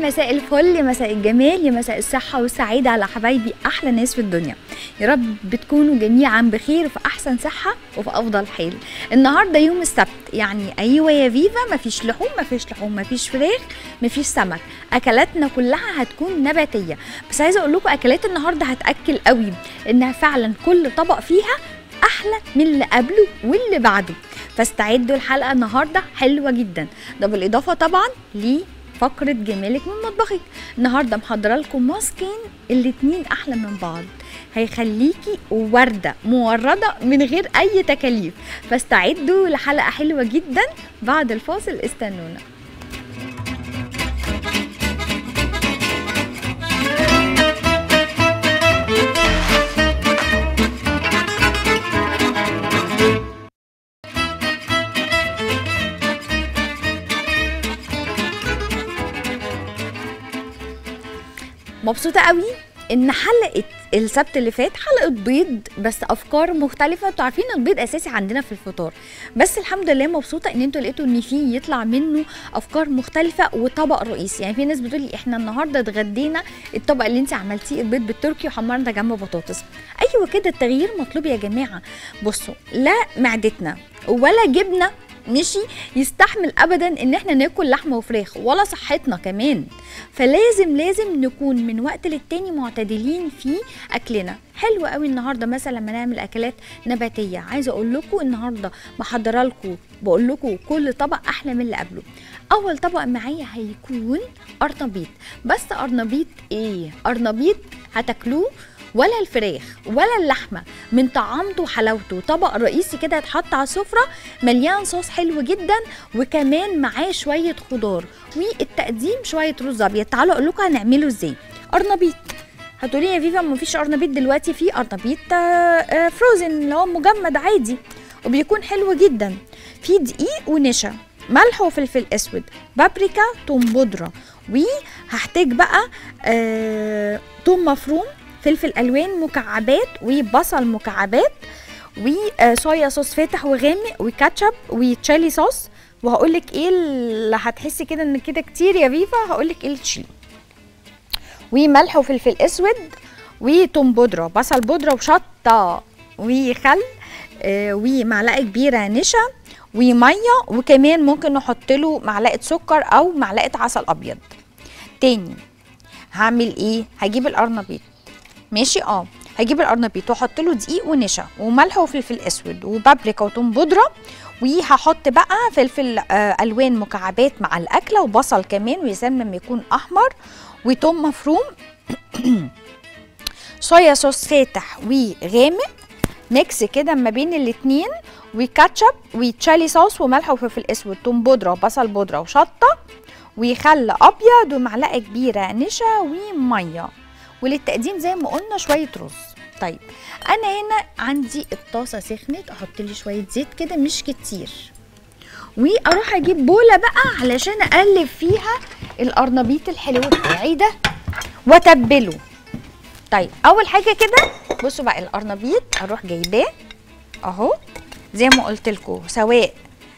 مساء الفل، مساء الجمال، يا مساء الصحة والسعادة على حبايبي أحلى ناس في الدنيا. يا رب بتكونوا جميعا بخير وفي أحسن صحة وفي أفضل حال. النهاردة يوم السبت، يعني أيوة يا فيفا، مفيش لحوم مفيش فراخ مفيش سمك، أكلاتنا كلها هتكون نباتية. بس عايزة أقول لكم أكلات النهاردة هتأكل قوي، إنها فعلا كل طبق فيها أحلى من اللي قبله واللي بعده. فاستعدوا الحلقة النهاردة حلوة جدا، ده بالإضافة طبعا فقرة جمالك من مطبخك. النهارده محضره لكم ماسكين الاتنين احلى من بعض، هيخليكي ورده مورده من غير اي تكاليف. فاستعدوا لحلقه حلوه جدا. بعد الفاصل استنونا. مبسوطة قوي ان حلقة السبت اللي فات حلقة بيض، بس افكار مختلفة. انتوا عارفين البيض اساسي عندنا في الفطار، بس الحمد لله مبسوطة ان انتوا لقيتوا ان فيه يطلع منه افكار مختلفة وطبق رئيسي. يعني في ناس بتقولي احنا النهاردة اتغدينا الطبق اللي انت عملتيه البيض بالتركي وحمرنا جنبه بطاطس. ايوه كده، التغيير مطلوب يا جماعة. بصوا، لا معدتنا ولا جبنة مشي يستحمل ابدا ان احنا ناكل لحمه وفراخ، ولا صحتنا كمان. فلازم نكون من وقت للتاني معتدلين في اكلنا. حلو قوي النهارده مثلا لما نعمل اكلات نباتيه. عايزه اقول لكم النهارده محضره لكم، بقول لكم كل طبق احلى من اللي قبله. اول طبق معايا هيكون قرنبيط. بس قرنبيط ايه؟ قرنبيط هتاكلوه ولا الفراخ ولا اللحمه، من طعامته وحلاوته. طبق رئيسي كده يتحط على السفره، مليان صوص حلو جدا، وكمان معاه شويه خضار، والتقديم شويه رز ابيض. تعالوا اقول لكم هنعمله ازاي. قرنبيط، هتقولي يا فيفا ما فيش قرنبيط دلوقتي. في قرنبيط فروزن اللي هو مجمد عادي وبيكون حلو جدا. في دقيق ونشا، ملح وفلفل اسود، بابريكا، توم بودره، وهحتاج بقى توم مفروم، فلفل الوان مكعبات، وبصل مكعبات، وصويا صوص فاتح وغامق، وكاتشب، وتشيلي صوص. وهقولك ايه اللي هتحسي كده ان كده كتير يا فيفا، هقولك ايه اللي تشيلي. وملح وفلفل اسود، وتوم بودره، بصل بودره، وشطه، وخل، ومعلقه كبيره نشا، وميه، وكمان ممكن نحط له معلقه سكر او معلقه عسل ابيض. تاني هعمل ايه؟ هجيب القرنبيط، ماشي، هجيب القرنبيط واحط له دقيق ونشا وملح وفلفل اسود وبابريكا وتوم بودره، وهحط بقى فلفل الوان مكعبات مع الاكله، وبصل كمان، ويسمى لما يكون احمر، وتوم مفروم، صويا صوص فاتح وغامق، ميكس كده ما بين الاتنين، وكاتشب، وتشيلي صوص، وملح وفلفل اسود، توم بودره، وبصل بودره، وشطه، وخل ابيض، ومعلقه كبيره نشا، وميه. وللتقديم زي ما قلنا شويه رز. طيب انا هنا عندي الطاسه سخنت، احط لي شويه زيت كده مش كتير، واروح اجيب بوله بقى علشان اقلب فيها القرنبيط الحلو بتاعي ده واتبله. طيب اول حاجه كده بصوا بقى، القرنبيط اروح جايباه اهو زي ما قلت لكم، سواء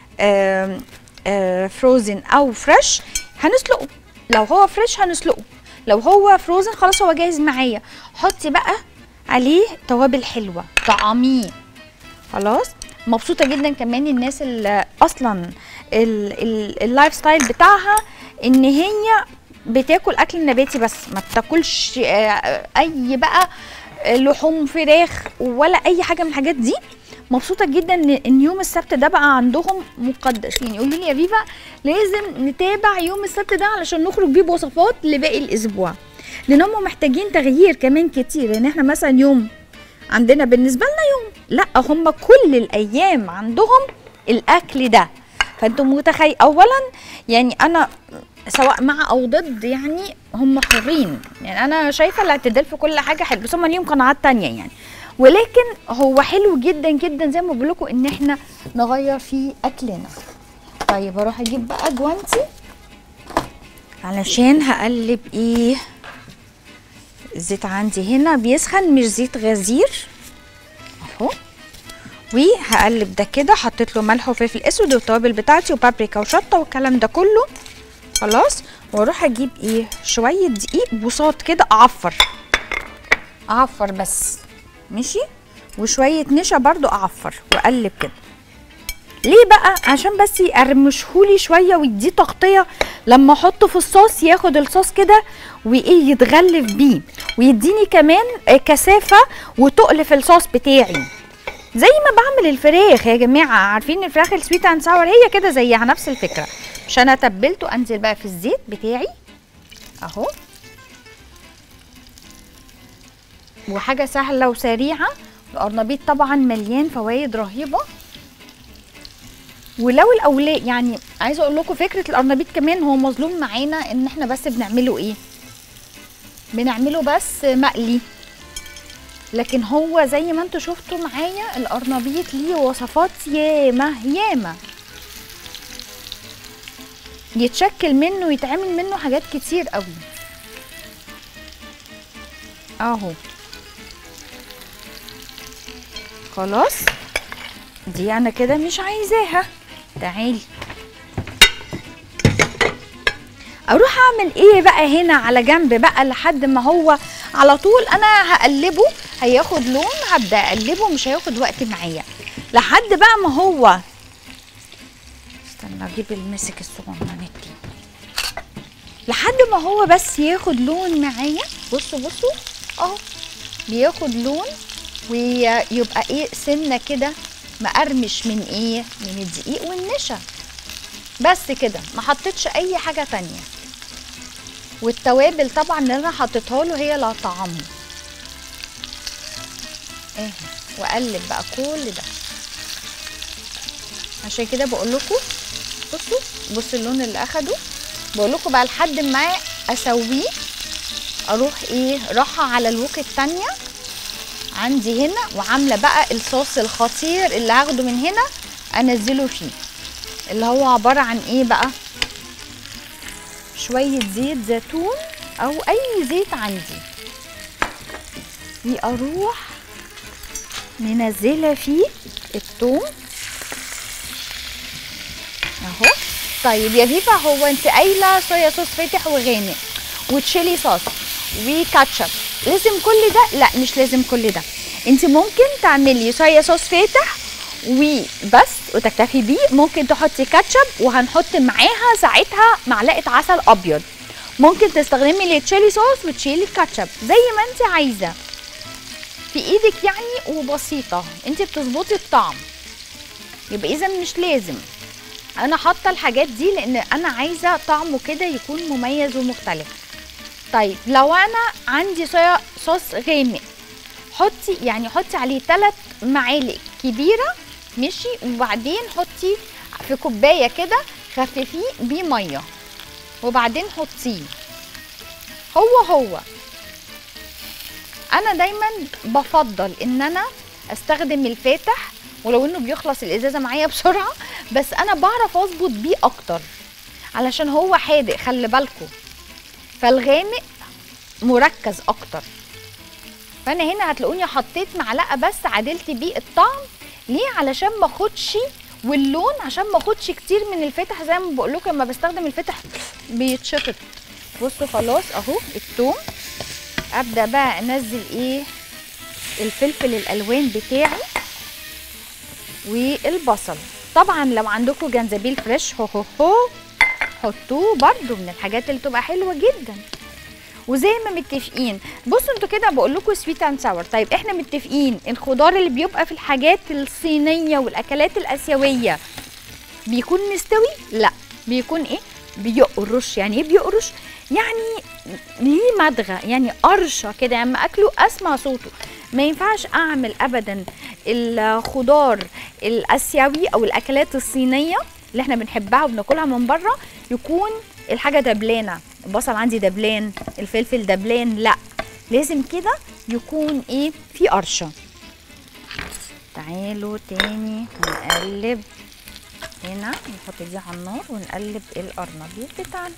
فروزن او فريش هنسلقه. لو هو فريش هنسلقه، لو هو فروزن خلاص هو جاهز معايا. حطي بقى عليه توابل حلوه، طعميه خلاص. مبسوطه جدا كمان الناس اللي اصلا اللايف ستايل بتاعها ان هي بتاكل اكل نباتي بس، ما بتاكلش اي بقى لحوم فراخ ولا اي حاجه من الحاجات دي. مبسوطه جدا ان يوم السبت ده بقى عندهم مقدس. يعني يقولوا لي يا فيفا لازم نتابع يوم السبت ده علشان نخرج بيه بوصفات لباقي الاسبوع، لان هم محتاجين تغيير كمان كتير. لان احنا مثلا يوم عندنا بالنسبه لنا يوم، لا هم كل الايام عندهم الاكل ده. فانتم متخيل اولا، يعني انا سواء مع او ضد يعني هم حرين. يعني انا شايفه الاعتدال في كل حاجه حلو، بس هم ليهم قناعات تانيه يعني. ولكن هو حلو جدا جدا زي ما بقول لكم ان احنا نغير في اكلنا. طيب اروح اجيب بقى جوانتي علشان هقلب ايه. الزيت عندي هنا بيسخن، مش زيت غزير اهو. وهقلب ده كده، حطيت له ملح وفلفل اسود والتوابل بتاعتي وبابريكا وشطه والكلام ده كله خلاص. واروح اجيب ايه شويه دقيق بساط كده، اعفر بس، ماشي، وشويه نشا برضو اعفر واقلب كده. ليه بقى؟ عشان بس يقرمشهولي شويه ويديه تغطيه لما احطه في الصوص، ياخد الصوص كده وايه يتغلف بيه، ويديني كمان كثافه وتقل في الصوص بتاعي، زي ما بعمل الفراخ يا جماعه. عارفين الفراخ السويت اند ساور هي كده زيها نفس الفكره. مش انا تبلته، انزل بقى في الزيت بتاعي اهو، وحاجه سهله وسريعه. القرنبيط طبعا مليان فوائد رهيبه، ولو الاولاد يعني عايزه اقول لكم فكره القرنبيط كمان هو مظلوم معانا، ان احنا بس بنعمله ايه، بنعمله بس مقلي، لكن هو زي ما انتوا شفتوا معايا القرنبيط ليه وصفات ياما يتشكل منه ويتعمل منه حاجات كتير قوي اهو. خلاص دي انا كده مش عايزاها. تعالي اروح اعمل ايه بقى هنا على جنب بقى لحد ما هو على طول انا هقلبه، هياخد لون، هبدا اقلبه مش هياخد وقت معايا لحد بقى ما هو، استنى اجيب المسك الصغنن دي، لحد ما هو بس ياخد لون معايا. بصوا اهو بياخد لون ويبقى ايه سنه كده مقرمش من ايه، من الدقيق والنشا بس كده، ما حطيتش اي حاجه تانية. والتوابل طبعا اللي انا حطيتها له هي اللي هتطعمه اهي. واقلب بقى كل ده، عشان كده بقول لكم بصوا اللون اللي اخده. بقول لكم بقى لحد ما اسويه اروح ايه راحه على الوك التانية عندي هنا، وعامله بقى الصوص الخطير اللي هاخده من هنا انزله فيه، اللي هو عباره عن ايه بقى، شويه زيت زيتون او اي زيت عندي، واروح منزله فيه الثوم اهو. طيب يا فيفا، هو انت قايله صويا صوص فاتح وغامق وتشيلي صوص وكاتشب، لازم كل ده؟ لا مش لازم كل ده، انت ممكن تعملي صويا صوص فاتح وبس وتكتفي بيه، ممكن تحطي كاتشب وهنحط معاها ساعتها معلقه عسل ابيض، ممكن تستخدمي التشيلي صوص وتشيلي الكاتشب زي ما انت عايزه، في ايدك يعني، وبسيطه انت بتظبطي الطعم. يبقى اذا مش لازم، انا حاطه الحاجات دي لان انا عايزه طعمه كده يكون مميز ومختلف. طيب لو انا عندي صويا صوص غامق، حطي عليه 3 معالق كبيره ماشي، وبعدين حطي في كوبايه كده خففيه بيه ميه، وبعدين حطيه. هو انا دايما بفضل ان انا استخدم الفاتح، ولو انه بيخلص الازازه معايا بسرعه، بس انا بعرف اظبط بيه اكتر علشان هو حادق خلي بالكم، فالغامق مركز اكتر. فانا هنا هتلاقوني حطيت معلقه بس عدلت بيه الطعم. ليه؟ علشان ما اخدش، واللون عشان ما اخدش كتير من الفاتح، زي ما بقول لكم لما بستخدم الفاتح بيتشطط. بصوا خلاص اهو الثوم، ابدا بقى انزل ايه الفلفل الالوان بتاعي والبصل. طبعا لو عندكم جنزبيل فريش هو حطوه برده، من الحاجات اللي تبقى حلوه جدا. وزي ما متفقين، بصوا انتوا كده بقول لكم سويت اند ساور. طيب احنا متفقين الخضار اللي بيبقى في الحاجات الصينيه والاكلات الاسيويه بيكون مستوي؟ لا، بيكون ايه، بيقرش. يعني ايه بيقرش؟ يعني ليه مدغه، يعني قرشه كده، يعني اما اكله اسمع صوته. ما ينفعش اعمل ابدا الخضار الاسيوي او الاكلات الصينيه اللي احنا بنحبها وبناكلها من بره يكون الحاجه دبلانه، البصل عندي دبلان، الفلفل دبلان، لا، لازم كده يكون ايه في قرشه. تعالوا تاني نقلب هنا، نحط دي على النار ونقلب القرنبيط بتاعنا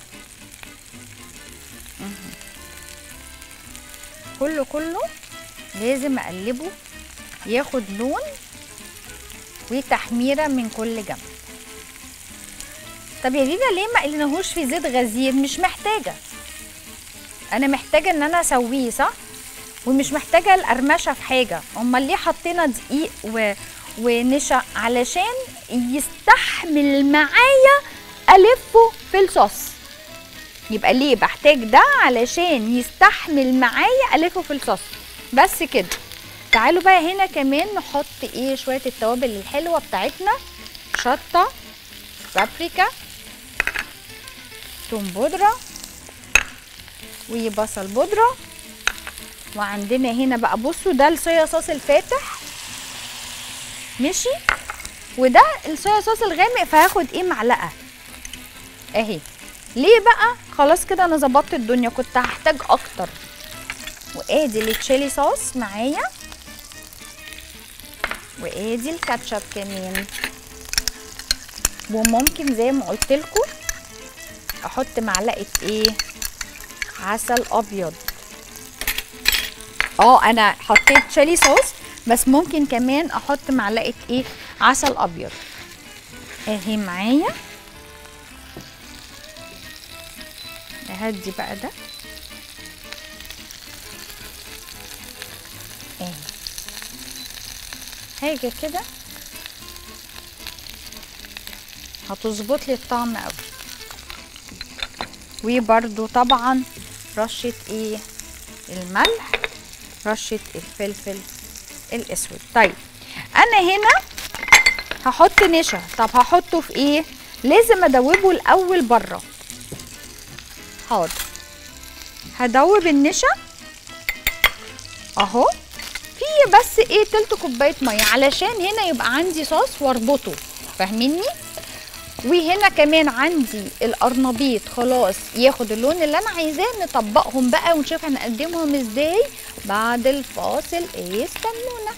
كله لازم اقلبه ياخد لون وتحميره من كل جنب. طب يا دينا ليه ما قلناهوش في زيت غزير؟ مش محتاجه، انا محتاجه ان انا اسويه صح، ومش محتاجه القرمشه في حاجه. امال ليه حطينا دقيق ونشا؟ علشان يستحمل معايا الفه في الصوص. يبقى ليه بحتاج ده؟ علشان يستحمل معايا الفه في الصوص بس كده. تعالوا بقى هنا كمان نحط ايه شويه التوابل الحلوه بتاعتنا، شطه، بابريكا، توم بودره، وبصل بودره. وعندنا هنا بقى بصوا ده الصويا صوص الفاتح ماشي، وده الصويا صوص الغامق، فهاخد ايه معلقه اهي. ليه بقى؟ خلاص كده انا ظبطت الدنيا، كنت هحتاج اكتر. وادي التشيلي صوص معايا، وادي الكاتشب كمان. وممكن زي ما قلت لكم احط معلقه ايه، عسل ابيض. انا حطيت تشيلي صوص بس ممكن كمان احط معلقه ايه، عسل ابيض اهي معايا. اهدي بقى ده اهي، حاجه كده هتظبط لي الطعم قوي. وبرده طبعا رشه ايه، الملح، رشه الفلفل الاسود. طيب انا هنا هحط نشا. طب هحطه في ايه؟ لازم ادوبه الاول بره. حاضر، هدوب النشا اهو في بس ايه تلت كوبايه ميه، علشان هنا يبقى عندي صوص واربطه، فاهميني؟ وهنا كمان عندي القرنبيط خلاص ياخد اللون اللي انا عايزاه. نطبقهم بقى ونشوف هنقدمهم ازاي بعد الفاصل. ايه، استنونا.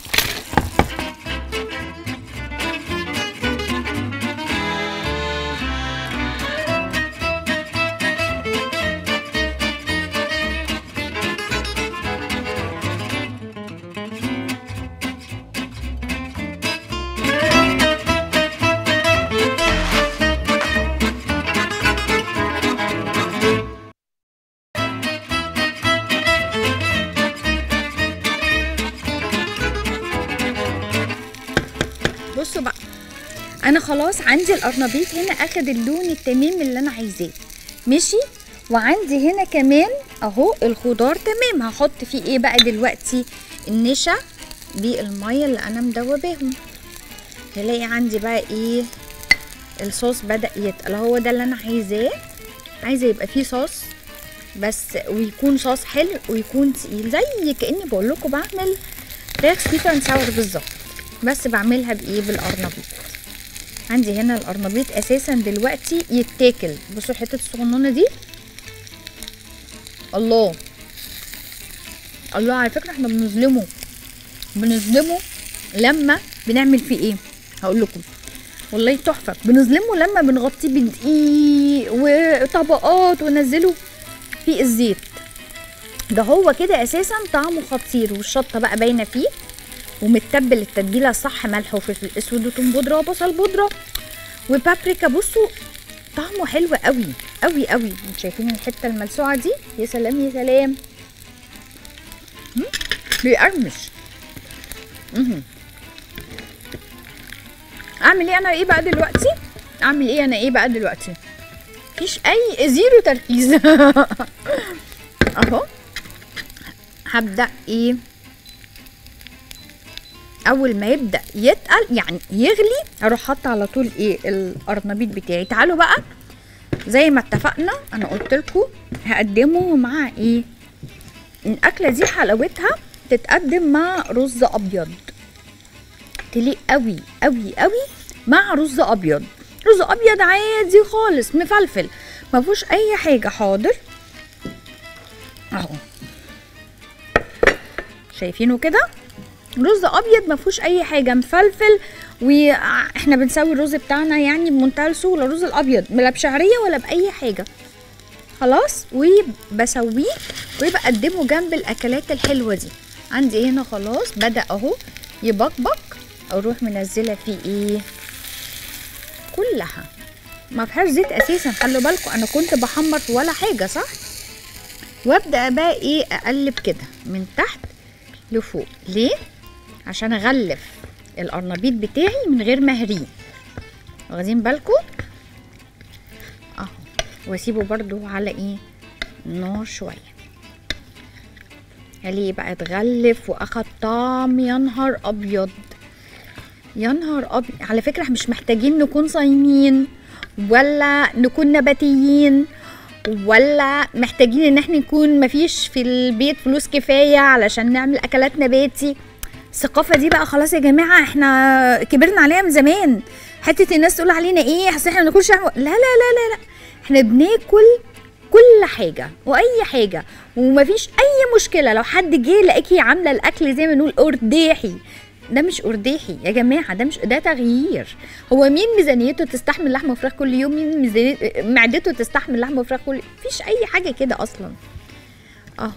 بصوا بقى، انا خلاص عندي القرنبيط هنا اخد اللون التمام اللي انا عايزاه ماشي. وعندي هنا كمان اهو الخضار تمام. هحط فيه ايه بقى دلوقتي؟ النشا بالميه اللي انا مدوباهم. هلاقي عندي بقى ايه، الصوص بدأ يتقل. هو ده اللي انا عايزاه. عايزه يبقى فيه صوص بس، ويكون صوص حلو ويكون تقيل، زي كأني بقول لكم بعمل فراخ سويت اند ساور بالظبط، بس بعملها بايه، بالقرنبيط. عندي هنا القرنبيط اساسا دلوقتي يتاكل. بصوا الحته الصغننه دي، الله الله. على فكره احنا بنظلمه لما بنعمل فيه ايه، هقول لكم والله تحفه. بنظلمه لما بنغطيه بدقيق وطبقات وننزله في الزيت. ده هو كده اساسا طعمه خطير، والشطه بقى باينه فيه، ومتبل التتبيله الصح، ملح وفلفل اسود وتوم بودره وبصل بودره وبابريكا. بصوا طعمه حلو قوي قوي قوي. انتوا شايفين الحته الملسوعه دي؟ يا سلام يا سلام، بيقرمش. اعمل ايه انا ايه بقى دلوقتي؟ اعمل ايه انا ايه بقى دلوقتي؟ مفيش اي زيرو تركيز. اهو هبدا ايه، اول ما يبدا يتقل يعني يغلي اروح حاطه على طول ايه، القرنبيط بتاعي. تعالوا بقى زي ما اتفقنا، انا قلت لكم هقدمه مع ايه، الاكله دي حلاوتها تتقدم مع رز ابيض، تليق قوي قوي قوي مع رز ابيض. رز ابيض عادي خالص مفلفل، ما فيهوش اي حاجه. حاضر اهو، شايفينه كده، رز ابيض ما فيهوش اي حاجه، مفلفل. واحنا بنسوي الرز بتاعنا يعني بمنتهى السهوله، الرز الابيض لا بشعريه ولا باي حاجه خلاص. وبسويه وبقدمه جنب الاكلات الحلوه دي. عندي هنا خلاص بدا اهو يبقبق، اروح منزله فيه ايه، كلها ما فيهاش زيت اساسا، خلوا بالكم انا كنت بحمر ولا حاجه صح. وابدا بقى ايه اقلب كده من تحت لفوق. ليه؟ عشان اغلف القرنبيط بتاعي من غير ما اهريه، واخدين بالكم اهو. واسيبه برضو على ايه نار شويه. عليه بقى اتغلف واخد طعم يا نهار ابيض، يا نهار ابيض. على فكره احنا مش محتاجين نكون صايمين ولا نكون نباتيين، ولا محتاجين ان احنا نكون مفيش في البيت فلوس كفايه علشان نعمل اكلات نباتي. الثقافه دي بقى خلاص يا جماعه احنا كبرنا عليها من زمان. حته الناس تقول علينا ايه اصل احنا ما بناكلش لا لا لا لا لا، احنا بناكل كل حاجه واي حاجه، ومفيش اي مشكله لو حد جه لقاكي عامله الاكل زي ما نقول ارداحي. ده مش ارداحي يا جماعه، ده تغيير. هو مين ميزانيته تستحمل لحمه وفراخ كل يوم؟ مين معدته تستحمل لحمه وفراخ كل يوم؟ مفيش اي حاجه كده اصلا اهو.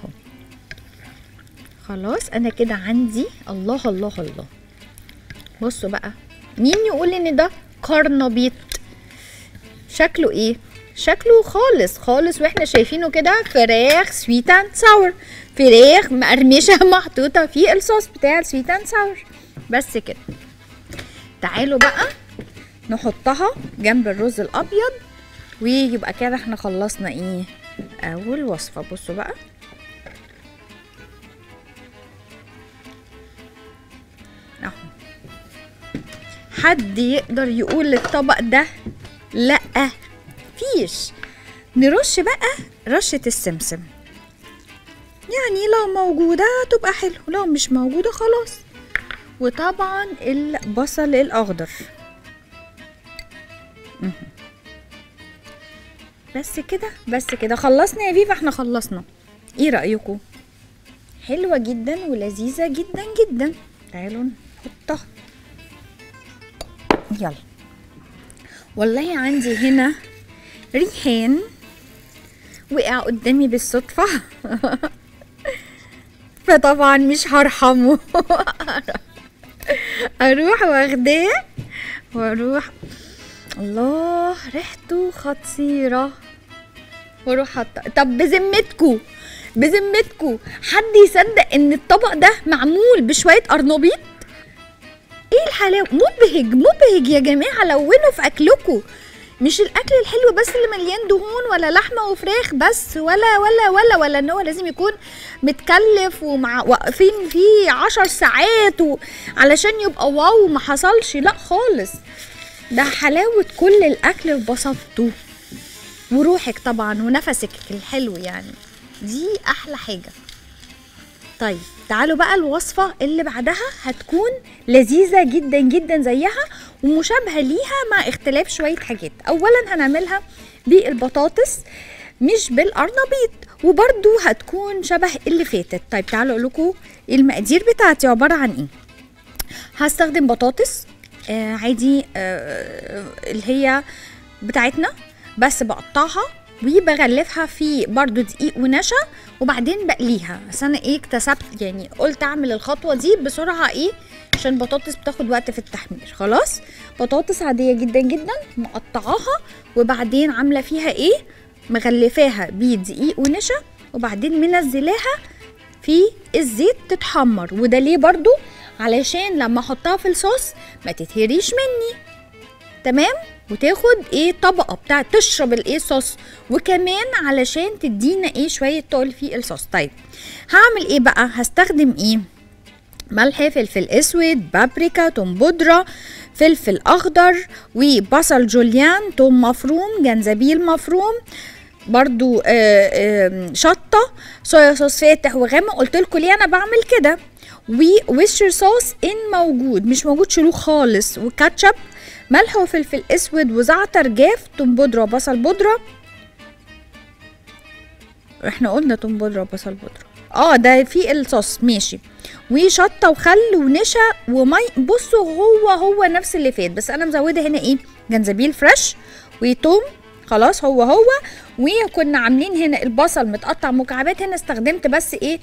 خلاص انا كده عندي الله الله الله. بصوا بقى، مين يقول ان ده قرنبيط؟ شكله ايه؟ شكله خالص خالص واحنا شايفينه كده فراخ سويت اند ساور، فراخ مقرمشه محطوطه في الصوص بتاع السويت اند ساور بس كده. تعالوا بقى نحطها جنب الرز الابيض ويبقى كده احنا خلصنا ايه اول وصفه. بصوا بقى اهو. حد يقدر يقول للطبق ده لا؟ فيش. نرش بقى رشه السمسم، يعني لو موجوده تبقى حلو، لو مش موجوده خلاص. وطبعا البصل الاخضر بس كده بس كده. خلصنا يا فيفا؟ احنا خلصنا. ايه رايكم؟ حلوه جدا ولذيذه جدا جدا. تعالوا نحطها. يلا. والله عندي هنا ريحان وقع قدامي بالصدفه فطبعا مش هرحمه اروح واخداه واروح الله ريحته خطيره واروح حاطه. طب بذمتكو حد يصدق ان الطبق ده معمول بشويه قرنبيط؟ ايه الحلاوه، مبهج يا جماعه. لونوا في اكلكم، مش الاكل الحلو بس اللي مليان دهون ولا لحمه وفراخ بس، ولا ان هو لازم يكون متكلف واقفين فيه 10 ساعات علشان يبقى واو ما حصلش. لا خالص، ده حلاوه كل الاكل ببساطته وروحك طبعا ونفسك الحلو، يعني دي احلى حاجه. طيب تعالوا بقى الوصفه اللي بعدها هتكون لذيذه جدا جدا زيها ومشابهه ليها مع اختلاف شويه حاجات. اولا هنعملها بالبطاطس مش بالقرنبيط، وبرده هتكون شبه اللي فاتت. طيب تعالوا اقول لكم المقادير بتاعتي عباره عن ايه. هستخدم بطاطس عادي اللي هي بتاعتنا، بس بقطعها وبغلفها في برضو دقيق ونشا وبعدين بقليها. بس انا ايه اكتسبت يعني قلت اعمل الخطوه دي بسرعه ايه عشان البطاطس بتاخد وقت في التحمير. خلاص بطاطس عاديه جدا جدا مقطعاها وبعدين عامله فيها ايه مغلفاها بدقيق ونشا وبعدين منزلاها في الزيت تتحمر. وده ليه برضو علشان لما احطها في الصوص ما تتهريش مني، تمام، وتاخد ايه طبقه بتاعت تشرب الايه صوص، وكمان علشان تدينا ايه شويه تقل في الصوص. طيب هعمل ايه بقى؟ هستخدم ايه؟ ملح، فلفل اسود، بابريكا، توم بودره، فلفل اخضر، وبصل جوليان، توم مفروم، جنزبيل مفروم، برضو شطه، صويا صوص فاتح وغامق. قلت لكم ليه انا بعمل كده. وويستر صوص ان موجود، مش موجود شيلوه خالص، وكاتشب، ملح وفلفل اسود وزعتر جاف، توم بودره وبصل بودره. احنا قلنا توم بودره وبصل بودره ده في الصوص ماشي، وشطه وخل ونشا ومي. بصوا هو نفس اللي فات، بس انا مزوده هنا ايه جنزبيل فريش وتوم. خلاص هو وكنا عاملين هنا البصل متقطع مكعبات، هنا استخدمت بس ايه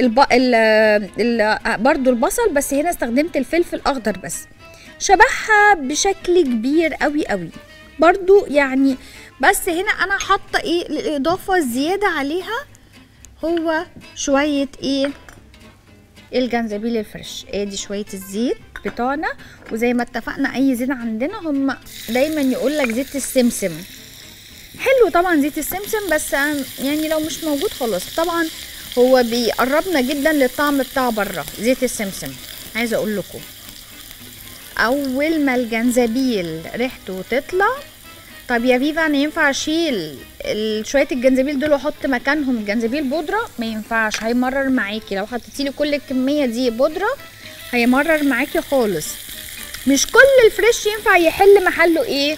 برضو البصل، بس هنا استخدمت الفلفل الاخضر بس. شبهها بشكل كبير قوي قوي. برضو يعني. بس هنا انا حاطه ايه الاضافه الزياده عليها، هو شويه ايه الجنزبيل الفريش. ادي شويه الزيت بتوعنا، وزي ما اتفقنا اي زيت عندنا، هم دايما يقولك زيت السمسم حلو طبعا، زيت السمسم، بس يعني لو مش موجود خلاص. طبعا هو بيقربنا جدا للطعم بتاع بره زيت السمسم. عايزه اقول لكم اول ما الجنزبيل ريحته تطلع، طب يا فيفا انا ينفع اشيل شويه الجنزبيل دول واحط مكانهم جنزبيل بودره؟ ما ينفعش، هيمرر معاكي. لو حطيتيلي كل الكميه دي بودره هيمرر معاكي خالص. مش كل الفريش ينفع يحل محله ايه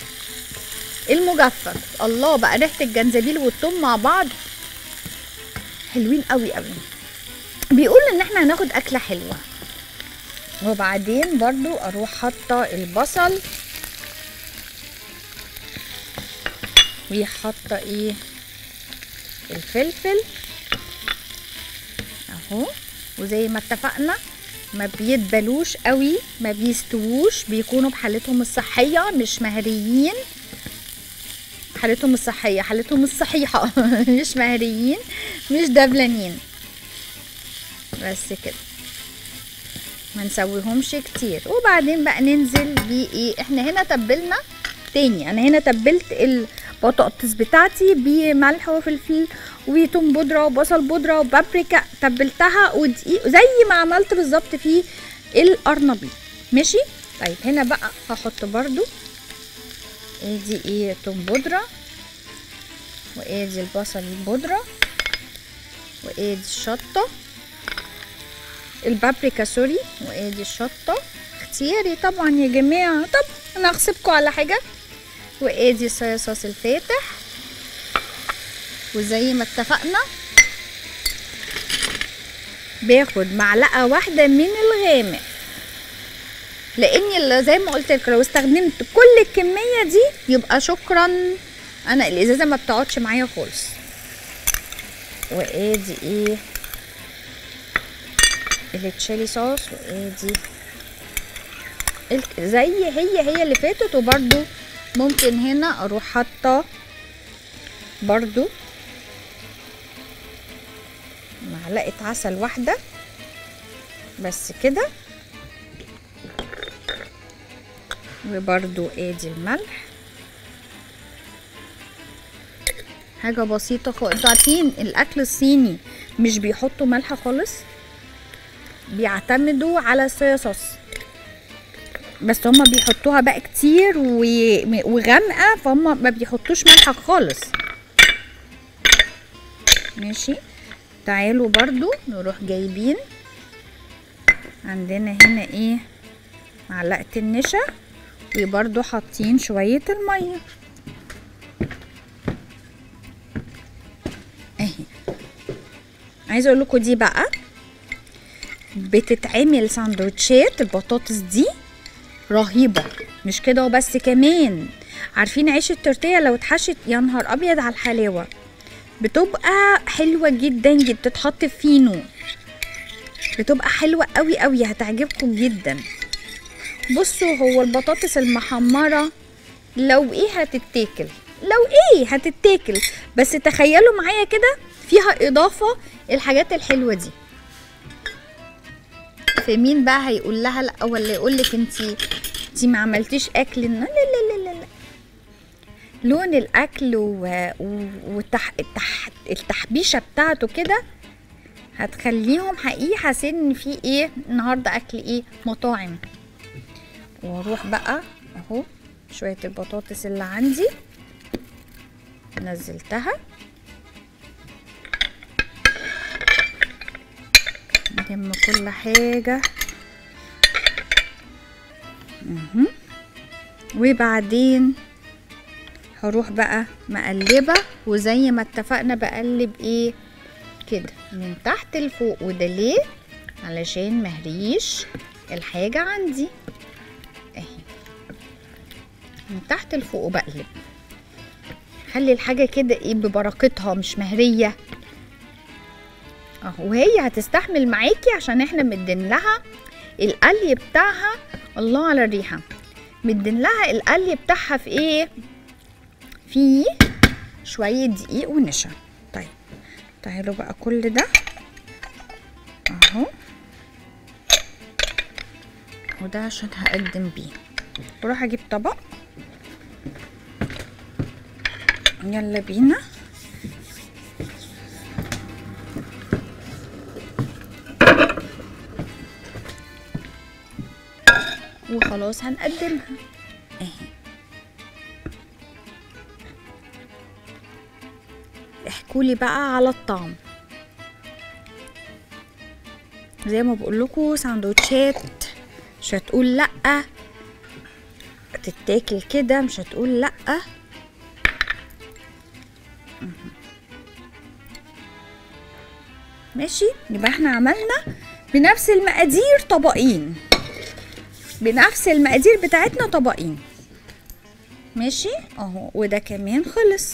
المجفف. الله بقى ريحه الجنزبيل والثوم مع بعض حلوين قوي قوي. بيقول ان احنا هناخد اكله حلوه. وبعدين برضو اروح حاطه البصل، وحاطه ايه الفلفل اهو. وزي ما اتفقنا ما بيدبلوش قوي، ما بيستووش، بيكونوا بحالتهم الصحيه، مش مهريين. حالتهم الصحيه، حالتهم الصحيحه مش مهريين، مش دبلانين. بس كده ما نسويهمش كتير. وبعدين بقى ننزل بايه، احنا هنا تبلنا تاني. انا هنا تبلت البطاطس بتاعتي بملح وفلفل وتوم بودره وبصل بودره وبابريكا، تبلتها ودقيق زي ما عملت بالظبط في القرنبيط. ماشي. طيب هنا بقى هحط برضو ادي ايه توم بودره، وادي البصل البودره، وادي الشطه البابريكا سوري، وادي الشطه اختياري طبعا يا جماعه. طب انا هغصبكم على حاجه. وادي صويا صوص الفاتح، وزي ما اتفقنا باخد معلقه واحده من الغامق، لاني زي ما قلت لك لو استخدمت كل الكميه دي يبقى شكرا، انا الازازه ما بتقعدش معايا خالص. وادي ايه التشيلي صوص، وادي زي هي اللي فاتت. وبرده ممكن هنا اروح حاطه برضو معلقه عسل واحده بس كده. وبرضو ادي الملح، حاجه بسيطه خالص. انتوا عارفين الاكل الصيني مش بيحطوا ملح خالص، بيعتمدوا على الصويا صوص، بس هما بيحطوها بقى كتير وغامقه، فهم ما بيحطوش ملح خالص. ماشي. تعالوا برضو نروح جايبين عندنا هنا ايه معلقه النشا، وبرضو حاطين شويه الميه اهي. عايزه اقول لكم دي بقى بتتعمل ساندوتشات البطاطس دي رهيبه. مش كده وبس، كمان عارفين عيش التورتيه لو اتحشت يا نهار ابيض على الحلاوه، بتبقى حلوه جدا جدا. بتتحط في فينو بتبقى حلوه قوي قوي، هتعجبكم جدا. بصوا هو البطاطس المحمره لو ايه هتتاكل، لو ايه هتتاكل، بس تخيلوا معايا كده فيها اضافه الحاجات الحلوه دي. في مين بقى هيقول لها لا، ولا يقول لك انتي ما عملتيش اكل؟ لا لا لا لا لا، لون الاكل التحبيشه بتاعته كده هتخليهم حقيقي حاسين ان في ايه النهارده اكل ايه مطاعم. واروح بقى اهو شويه البطاطس اللي عندي نزلتها، نلم كل حاجه وبعدين هروح بقى مقلبه، وزي ما اتفقنا بقلب ايه كده من تحت لفوق. وده ليه؟ علشان مهريش الحاجه عندي اهي، من تحت لفوق وبقلب، خلي الحاجه كده ايه ببركتها مش مهريه اهو. وهي هتستحمل معاكي عشان احنا مدين لها القلي بتاعها. الله على الريحه. مدين لها القلي بتاعها في ايه؟ في شويه دقيق ونشا. طيب تعالوا بقى كل ده اهو، وده عشان هقدم بيه. واروح اجيب طبق، يلا بينا. وخلاص هنقدمها اهي. احكولي بقى على الطعم. زي ما بقولكوا ساندوتشات مش هتقول لأ، تتاكل كده مش هتقول لأ. ماشي، يبقى احنا عملنا بنفس المقادير طبقين، بنفس المقادير بتاعتنا طبقين. ماشي اهو، وده كمان خلص.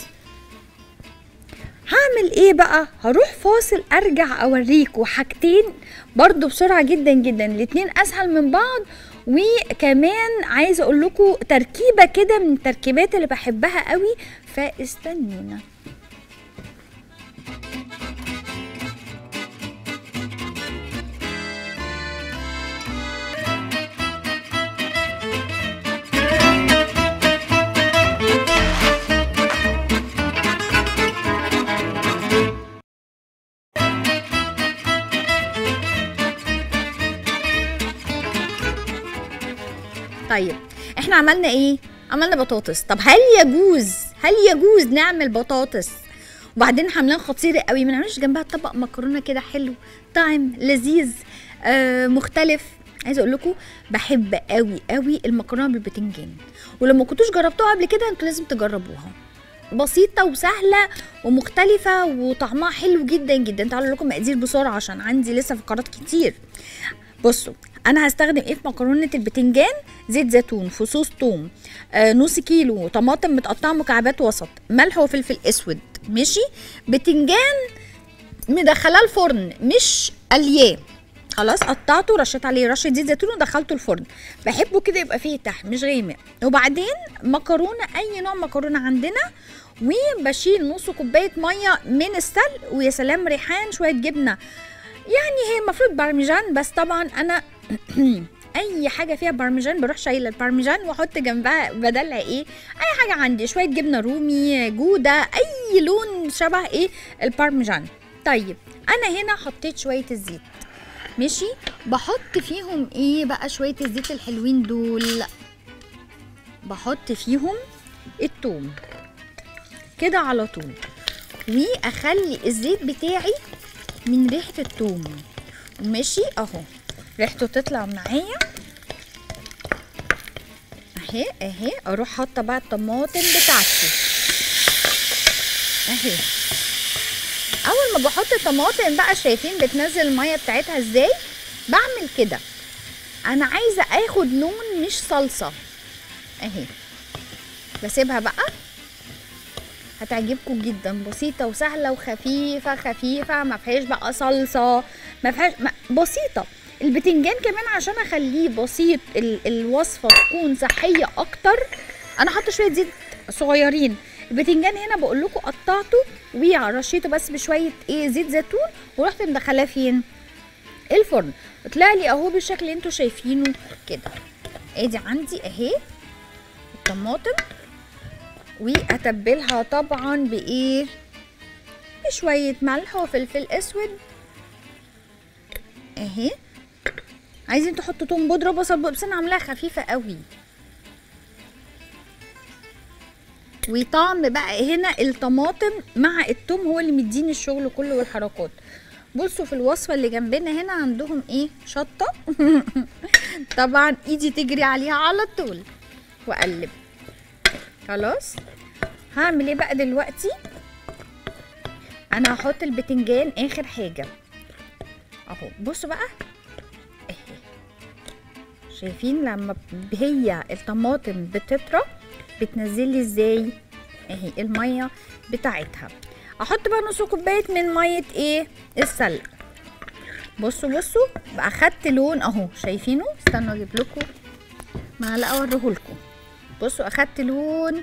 هعمل ايه بقى؟ هروح فاصل ارجع اوريكوا حاجتين برضو بسرعة جدا جدا، الاتنين اسهل من بعض، وكمان عايزه اقول لكم تركيبه كده من التركيبات اللي بحبها قوي، فاستنونا. طيب احنا عملنا ايه؟ عملنا بطاطس. طب هل يجوز نعمل بطاطس وبعدين حاملين خطيره قوي ما نعملش جنبها طبق مكرونه كده حلو طعم لذيذ مختلف؟ عايزه اقول لكم بحب قوي قوي المكرونه بالبتنجان، ولما كنتوش جربتوها قبل كده انتوا لازم تجربوها. بسيطه وسهله ومختلفه وطعمها حلو جدا جدا. تعالوا لكم مقادير بسرعه عشان عندي لسه فقرات كتير. بصوا انا هستخدم ايه في مكرونه البتنجان؟ زيت زيتون، فصوص ثوم، نص كيلو طماطم متقطعه مكعبات وسط، ملح وفلفل اسود. ماشي، بتنجان مدخلاه الفرن مش قلياه، خلاص قطعته ورشيت عليه رشه زيت زيتون ودخلته الفرن، بحبه كده يبقى فيه تحت مش غامق. وبعدين مكرونه اي نوع مكرونه عندنا، وبشيل نص كوبايه ميه من السلق، ويا سلام ريحان شويه جبنه، يعني هي المفروض بارميجان بس طبعا انا اي حاجه فيها بارميجان بروح شايله البارميجان واحط جنبها بدلها ايه اي حاجه عندي، شويه جبنه رومي، جوده، اي لون شبه ايه البارميجان. طيب انا هنا حطيت شويه الزيت، ماشي، بحط فيهم ايه بقى شويه الزيت الحلوين دول، بحط فيهم الثوم كده على طول، واخلي الزيت بتاعي من ريحه الثوم. ماشي اهو ريحته تطلع معايا اهي. اروح حاطه بقى الطماطم بتاعتي اهي. اول ما بحط الطماطم بقى شايفين بتنزل الميه بتاعتها ازاي؟ بعمل كده، انا عايزه اخد لون مش صلصه اهي، بسيبها بقى. هتعجبكم جدا، بسيطه وسهله وخفيفه ما فيهاش بقى صلصه، ما فيهاش بسيطه. البتنجان كمان عشان اخليه بسيط الوصفه تكون صحيه اكتر، انا حاطه شويه زيت صغيرين. البتنجان هنا بقول لكم قطعته ورشيته بس بشويه ايه زيت زيتون، ورحت مدخلاه فين؟ الفرن. طلع لي اهو بالشكل اللي انتوا شايفينه كده. ادي عندي اهي الطماطم، واتبلها طبعا بايه؟ بشويه ملح وفلفل اسود اهي. عايزين تحطوا توم بودره وبصل بودره بس انا عاملاها خفيفه قوي. وطعم بقى هنا الطماطم مع التوم هو اللي مديني الشغل كله والحركات. بصوا في الوصفه اللي جنبنا هنا عندهم ايه؟ شطه طبعا ايدي تجري عليها على طول واقلب. خلاص هعمل ايه بقى دلوقتي؟ انا هحط البتنجان اخر حاجه اهو. بصوا بقى اهي، شايفين لما هي الطماطم بتطرى بتنزل لي ازاي اهي الميه بتاعتها. احط بقى نص كوبايه من ميه ايه السلق. بصوا بقى خدت لون اهو، شايفينه؟ استنوا اجيب لكم معلقه اوريهولكم. بصوا اخدت لون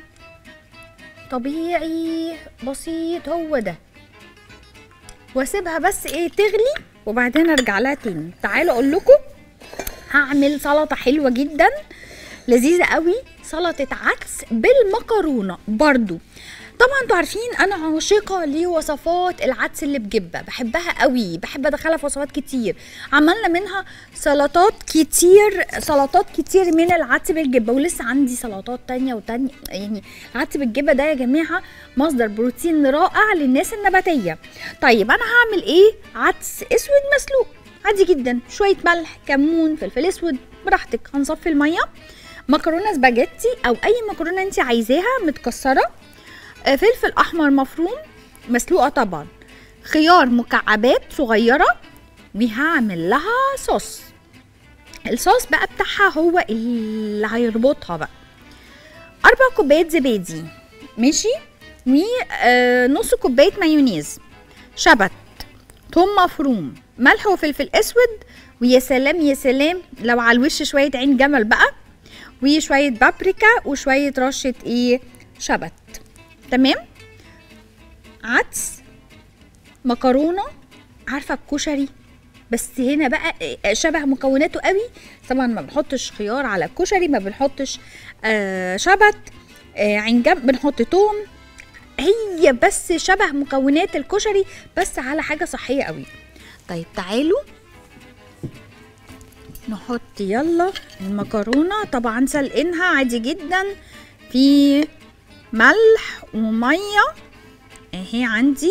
طبيعي بسيط هو ده، واسيبها بس ايه تغلي وبعدين ارجع لها تاني. تعالوا اقول لكم هعمل سلطه حلوه جدا لذيذه قوي، سلطه عدس بالمكرونه برضو. طبعا انتوا عارفين انا عاشقه لوصفات العدس اللي بجبه، بحبها قوي، بحب ادخلها في وصفات كتير. عملنا منها سلطات كتير من العدس بالجبه، ولسه عندي سلطات تانية وتانية. يعني العدس بالجبه ده يا جماعه مصدر بروتين رائع للناس النباتيه. طيب انا هعمل ايه؟ عدس اسود مسلوق عادي جدا، شويه ملح، كمون، فلفل اسود براحتك. هنصفي الميه، مكرونه سباجيتي او اي مكرونه انت عايزاها متكسره، فلفل احمر مفروم مسلوقه طبعا، خيار مكعبات صغيره، وهعمل لها صوص. الصوص بقى بتاعها هو اللي هيربطها بقى. 4 كوبايات زبادي ماشي، ونص كوبايه مايونيز، شبت، ثوم مفروم، ملح وفلفل اسود، ويا سلام يا سلام لو على الوش شويه عين جمل بقى، وشويه بابريكا، وشويه رشه شبت. تمام. عدس، مكرونه، عارفه الكشري بس هنا بقى شبه مكوناته قوي. طبعا ما بنحطش خيار على الكشري، ما بنحطش شبت، عين جنب، بنحط توم، هي بس شبه مكونات الكشري بس على حاجه صحيه قوي. طيب تعالوا نحط يلا المكرونه، طبعا سلقينها عادي جدا في ملح وميه اهي عندي،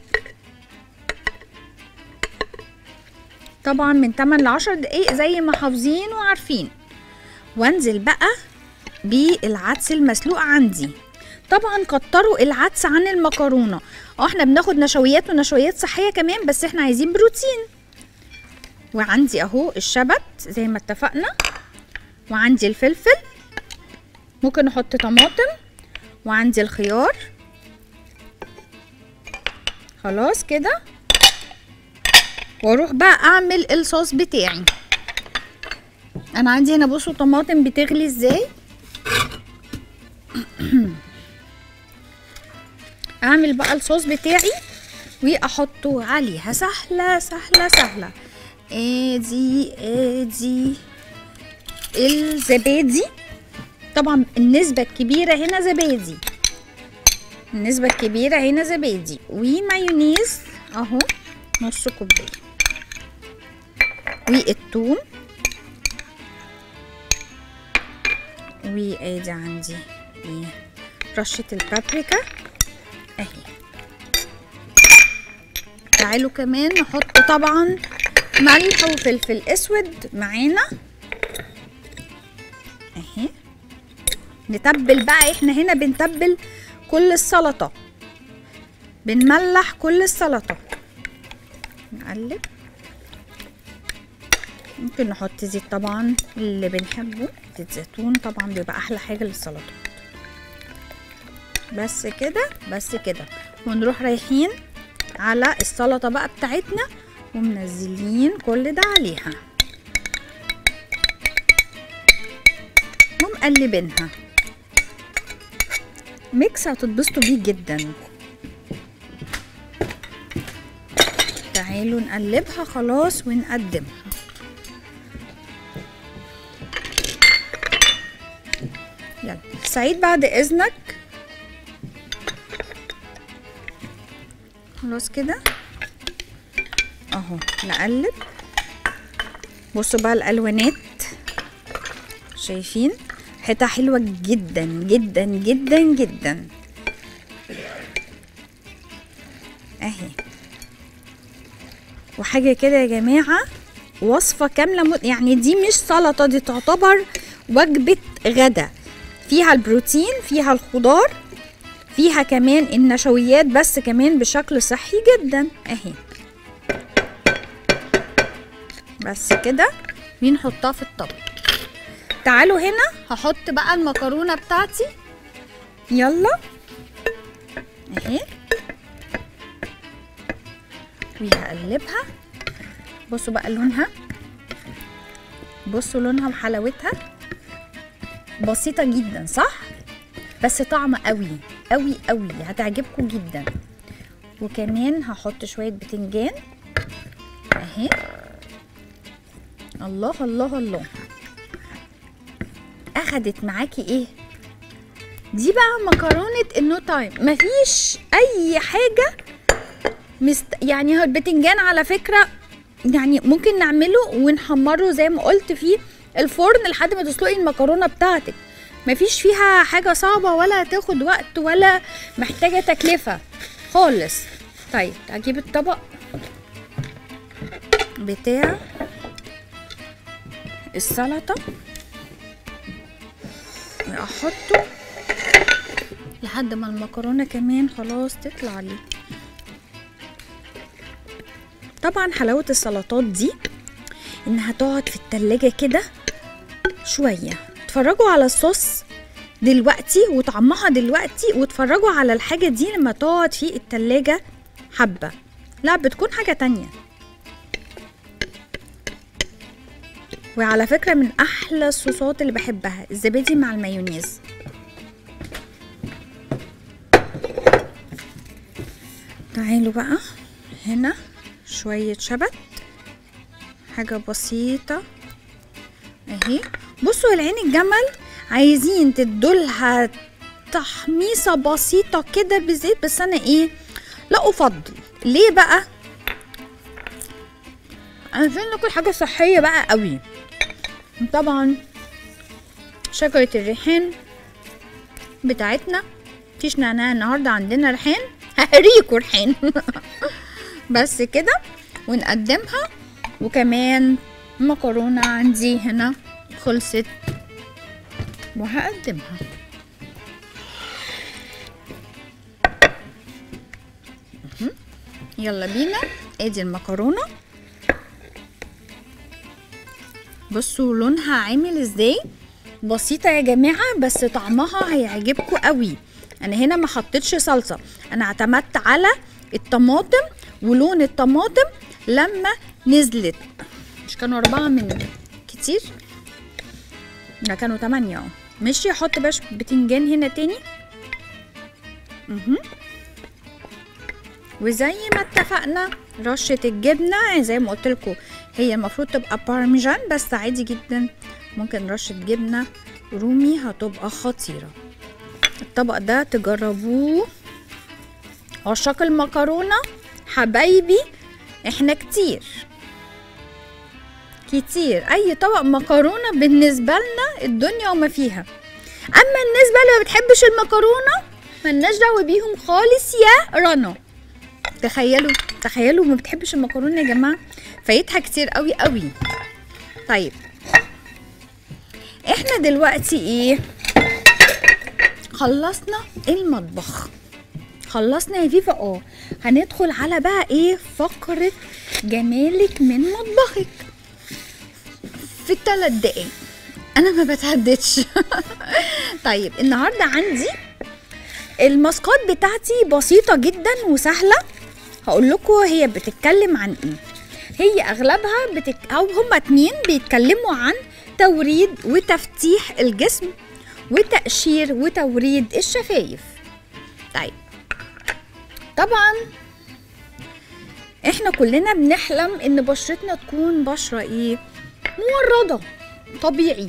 طبعا من 8 ل 10 دقايق زي ما حافظين وعارفين. وانزل بقى بالعدس المسلوق عندي. طبعا كتروا العدس عن المكرونه، احنا بناخد نشويات ونشويات صحيه كمان، بس احنا عايزين بروتين. وعندي اهو الشبت زي ما اتفقنا، وعندي الفلفل، ممكن نحط طماطم، وعندي الخيار. خلاص كده، واروح بقى اعمل الصوص بتاعي. انا عندي هنا بصوا طماطم بتغلي ازاي. اعمل بقى الصوص بتاعي واحطه عليها. سهله سهله سهله. ادي الزبادي، طبعا النسبه الكبيره هنا زبادي، النسبه الكبيره هنا زبادي، ومايونيز اهو نص كوبايه، والثوم، وادي عندي رشه البابريكا اهي. تعالوا كمان نحط طبعا ملح وفلفل اسود معانا اهي. نتبل بقى، احنا هنا بنتبل كل السلطه، بنملح كل السلطه. نقلب، ممكن نحط زيت طبعا اللي بنحبه، زيت زيتون طبعا بيبقى احلى حاجه للسلطه. بس كده بس كده، ونروح رايحين على السلطه بقى بتاعتنا ومنزلين كل ده عليها ومقلبينها. ميكس هتتبسطوا بيه جدا. تعالوا نقلبها خلاص ونقدمها. يلا سعيد بعد اذنك. خلاص كده اهو نقلب. بصوا بقى الالوانات، شايفين حتة حلوة جدا جدا جدا جدا اهي. وحاجة كده يا جماعة وصفة كاملة، يعني دي مش سلطة، دي تعتبر وجبة غدا، فيها البروتين، فيها الخضار، فيها كمان النشويات، بس كمان بشكل صحي جدا اهي. بس كده ونحطها في الطبق. تعالوا هنا هحط بقى المكرونة بتاعتي، يلا اهي، وهقلبها. بصوا بقى لونها، بصوا لونها وحلاوتها بسيطه جدا صح؟ بس طعم قوي قوي قوي، هتعجبكم جدا. وكمان هحط شويه بتنجان اهي. الله الله الله، اخدت معاكي ايه دي بقى؟ مكرونه النو تايم، مفيش اي حاجه يعني هو البتنجان على فكره يعني ممكن نعمله ونحمره زي ما قلت في الفرن لحد ما تسلقي المكرونه بتاعتك، مفيش فيها حاجه صعبه ولا هتاخد وقت ولا محتاجه تكلفه خالص. طيب هجيب الطبق بتاع السلطه احطه لحد ما المكرونه كمان خلاص تطلع لي. طبعا حلاوه السلطات دي انها تقعد في التلاجة كده شويه. اتفرجوا على الصوص دلوقتي وطعمها دلوقتي، واتفرجوا على الحاجه دي لما تقعد في التلاجة حبه، لا بتكون حاجه تانية. وعلى فكره من احلى الصوصات اللي بحبها الزبادي مع المايونيز. تعالوا بقى هنا شويه شبت، حاجه بسيطه اهي. بصوا العين الجمل عايزين تدولها تحميصه بسيطه كده بزيت، بس انا ايه لا افضل. ليه بقى؟ عايزين ناكل حاجه صحيه بقى قوي. طبعا شجره الريحان بتاعتنا، مفيش نعناع النهارده، عندنا ريحان، هريكوا ريحان بس كده ونقدمها. وكمان مكرونه عندي هنا خلصت وهقدمها. يلا بينا، ادي المكرونه، بصوا لونها عامل ازاي، بسيطه يا جماعه بس طعمها هيعجبكم قوي. انا هنا ما حطيتش صلصه، انا اعتمدت على الطماطم ولون الطماطم لما نزلت. مش كانوا 4 من كتير؟ ده كانوا 8 اهو. ماشي، احط بقى بتنجان هنا تاني. وزي ما اتفقنا رشه الجبنه زي ما قلت لكم هي المفروض تبقى بارميجان، بس عادي جدا ممكن رشه جبنه رومي هتبقى خطيره. الطبق ده تجربوه عشاق المكرونه حبايبي، احنا كتير اي طبق مكرونه بالنسبه لنا الدنيا وما فيها. اما الناس بقى اللي ما بتحبش المكرونه ملناش دعوه بيهم خالص يا رنا. تخيلوا ما بتحبش المكرونه يا جماعه، فايتها كتير قوي قوي. طيب احنا دلوقتي ايه؟ خلصنا المطبخ، خلصنا يا فيفا. هندخل على بقى ايه؟ فقره جمالك من مطبخك في 3 دقايق، انا ما بتهددش طيب النهارده عندي الماسكات بتاعتي بسيطه جدا وسهله. هقول لكم هي بتتكلم عن ايه. هي اغلبها او هما 2 بيتكلموا عن توريد وتفتيح الجسم وتقشير وتوريد الشفايف. طيب طبعا احنا كلنا بنحلم ان بشرتنا تكون بشرة ايه؟ موردة طبيعي.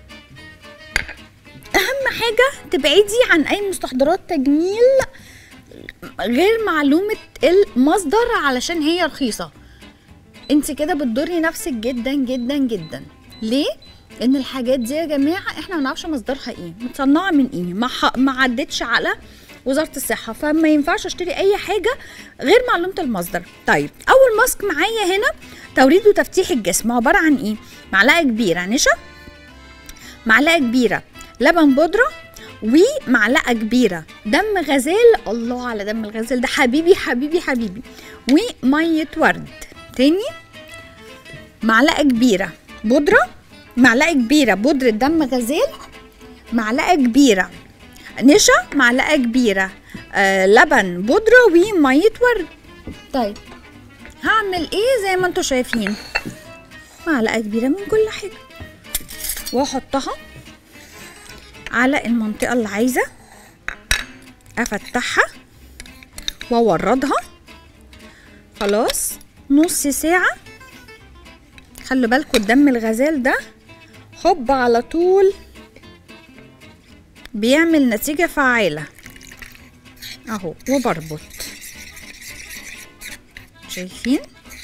اهم حاجة تبعدي عن اي مستحضرات تجميل غير معلومة المصدر علشان هي رخيصة. انت كده بتضري نفسك جدا جدا جدا. ليه؟ ان الحاجات دي يا جماعة احنا ما نعرفش مصدرها ايه، متصنعة من ايه، ما عدتش على وزارة الصحة، فما ينفعش اشتري اي حاجة غير معلومة المصدر. طيب اول ماسك معايا هنا توريد وتفتيح الجسم، عبارة عن ايه؟ معلقة كبيرة نشا، معلقة كبيرة لبن بودرة، ومعلقة كبيرة دم غزال. الله على دم الغزال ده، حبيبي حبيبي حبيبي. ومية ورد. تاني معلقة كبيرة بودرة، معلقة كبيرة بودرة دم غزال، معلقة كبيرة نشا، معلقة كبيرة لبن بودرة، ومية ورد. طيب هعمل ايه؟ زي ما انتوا شايفين معلقة كبيرة من كل حاجة، واحطها على المنطقة اللي عايزة افتحها واوردها. خلاص نص ساعة. خلوا بالكوا الدم الغزال ده حب على طول بيعمل نتيجة فعالة اهو. وبربط، شايفين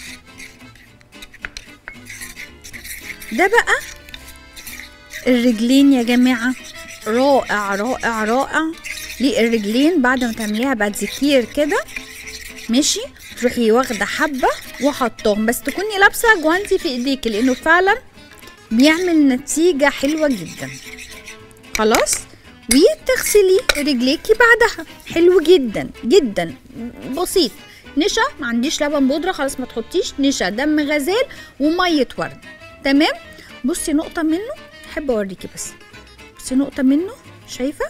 ده بقى الرجلين يا جماعة. رائع رائع رائع. ليه الرجلين بعد ما تعمليها بادزكير كده ماشي، تروحي واخدة حبة وحطهم، بس تكوني لابسة جوانتي في ايديكي لانه فعلا بيعمل نتيجة حلوة جدا. خلاص، وتغسلي رجليكي بعدها. حلو جدا جدا، بسيط. نشا، ما عنديش لبن بودرة خلاص ما تحطيش، نشا، دم غزال، ومية ورد. تمام. بصي نقطة منه، احب اوريكي بس. بصي نقطة منه، شايفة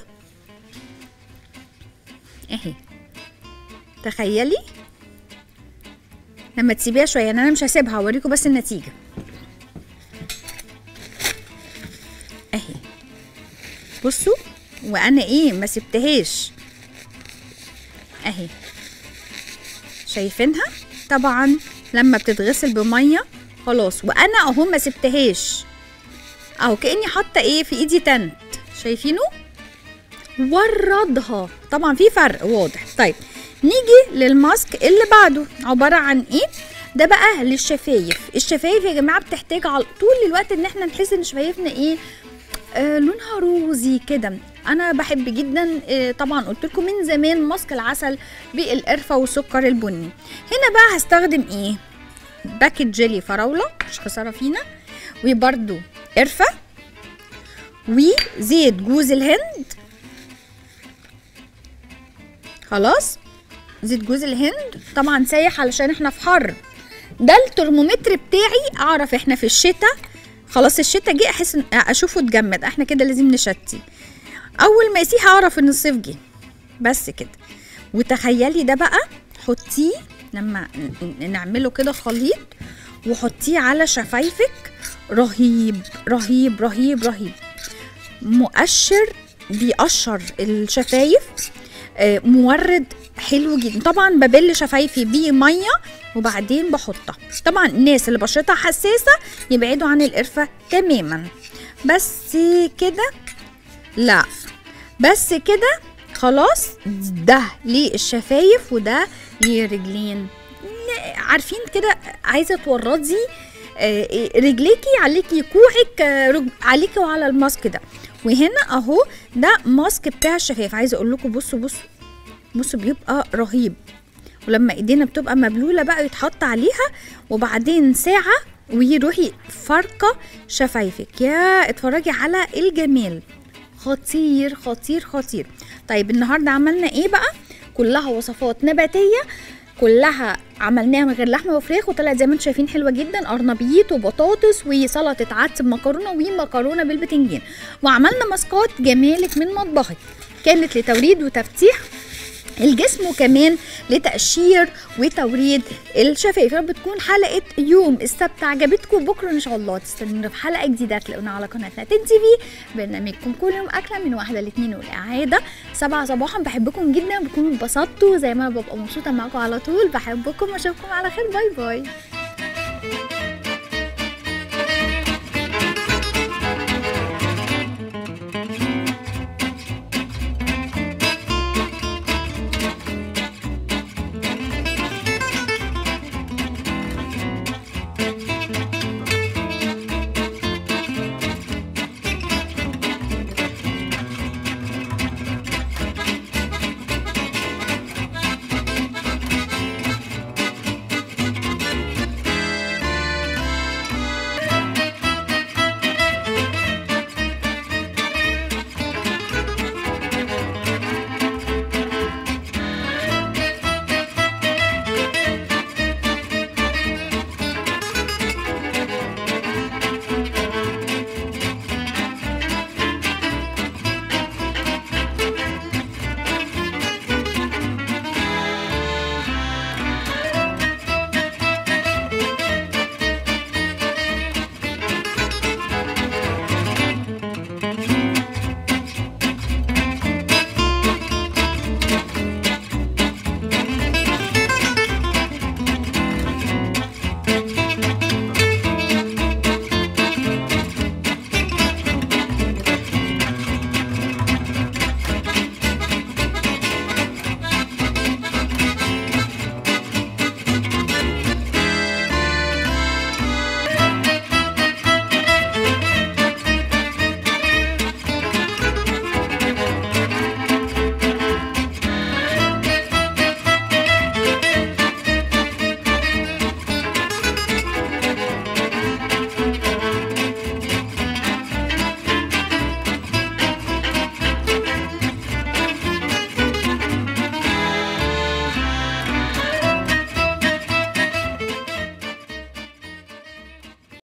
اهي. تخيلي لما تسيبيها شوية، يعني انا مش هسيبها، هوريكم بس النتيجة اهي. بصوا، وانا ايه ما سبتهاش اهي. شايفينها؟ طبعا لما بتتغسل بميه خلاص، وانا اهو ما سبتهاش اهو، كاني حاطه ايه في ايدي تنت. شايفينه؟ وردها. طبعا في فرق واضح. طيب نيجي للماسك اللي بعده. عباره عن ايه ده بقى؟ للشفايف. الشفايف يا جماعه بتحتاج على طول الوقت ان احنا نحس ان شفايفنا ايه، لونها روزي كده. انا بحب جدا طبعا قلت لكم من زمان ماسك العسل بالقرفه والسكر البني. هنا بقى هستخدم ايه؟ باكيت جيلي فراوله، مش خساره فينا، وبرده قرفه، وزيت جوز الهند. خلاص، زيت جوز الهند طبعا سايح علشان احنا في حر. ده الترمومتر بتاعي، اعرف احنا في الشتاء خلاص، الشتاء جه، احس اشوفه اتجمد، احنا كده لازم نشتي. اول ما يسيح اعرف ان الصيف جه، بس كده. وتخيلي ده بقى حطيه لما نعمله كده خليط وحطيه على شفايفك. رهيب رهيب رهيب رهيب. مؤشر، بيقشر الشفايف، مورد حلو جدا. طبعا ببل شفايفي بميه وبعدين بحطها. طبعا الناس اللي بشرتها حساسه يبعدوا عن القرفه تماما. بس كده، لا بس كده خلاص. ده للشفايف وده للرجلين. عارفين كده، عايزه توردي رجليكي عليكي، كوعك عليكي وعلى الماسك ده. وهنا اهو ده ماسك بتاع الشفايف. عايزه اقول لكم بصوا بصوا بصوا، بيبقى رهيب. ولما ايدينا بتبقى مبلوله بقى يتحط عليها، وبعدين ساعه ويروحي فرقه شفايفك. يا اتفرجي على الجمال، خطير خطير خطير. طيب النهارده عملنا ايه بقى؟ كلها وصفات نباتيه، كلها عملناها من غير لحمه وفراخ، وطلعت زي ما انتم شايفين حلوه جدا. قرنبيط وبطاطس وسلطه عدس بمكرونه ومكرونه بالبتنجان. وعملنا ماسكات جمالك من مطبخك، كانت لتوريد وتفتيح الجسم وكمان لتقشير وتوريد الشفايف. يا رب تكون حلقه يوم السبت عجبتكم. بكره ان شاء الله تستنونا في حلقه جديده تلاقونا على قناتنا تن تي في، برنامجكم كل يوم اكله من 1 ل 2 والاعاده 7 صباحا. بحبكم جدا، بكونوا اتبسطتوا زي ما انا ببقى مبسوطه معاكم على طول. بحبكم واشوفكم على خير. باي باي.